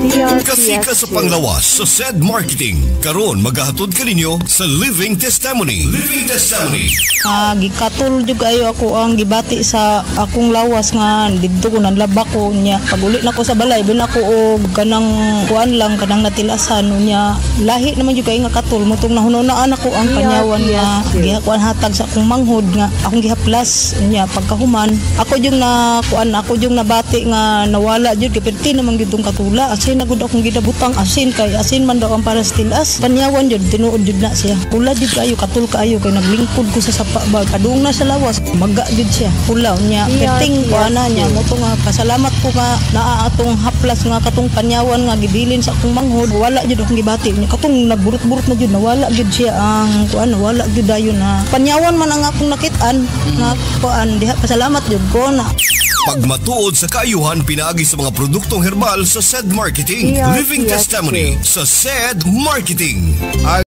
Kasika sa panglawas sa Sced Marketing. Karon maghahatod ka ninyo sa Living Testimony. Living Testimony. Gikatul jud ayo ako ang gibati sa akong lawas nga didto ko nanlaba ko niya. Pag-uli na ko sa balay, bin ako og kanang kuan lang kanang natilasan niya. Lahi naman jud kay nga katul mo tong nahunonaan ako ang panyawan nga gihakuan hatag sa akong manghod nga akong gihaplas niya pagkahuman. Ako jud na kuan ako jud nabati nga nawala jud kay perti naman gid tong katula. Asin na gud akong gidabutang asin kay asin man daw ang para sa tilas. Panyawan jud tinuod jud na siya. Pula jud kayo katul kaayo kay naglingkod ko sa sapa ba kadung na sa lawas maga jud siya. Pula niya perting kuana niya mo to nga pasalamat ko nga naa atong haplas nga katong panyawan nga gibilin sa akong manghod. Wala jud akong gibati niya katong nagburot-burot na jud nawala jud siya ang kuan wala jud dayon na panyawan man ang akong nakit-an nga kuan diha pasalamat jud ko na. Pagmatuod sa kaayuhan pinaagi sa mga produktong herbal sa Sced Marketing. Living Testimony sa Sced Marketing.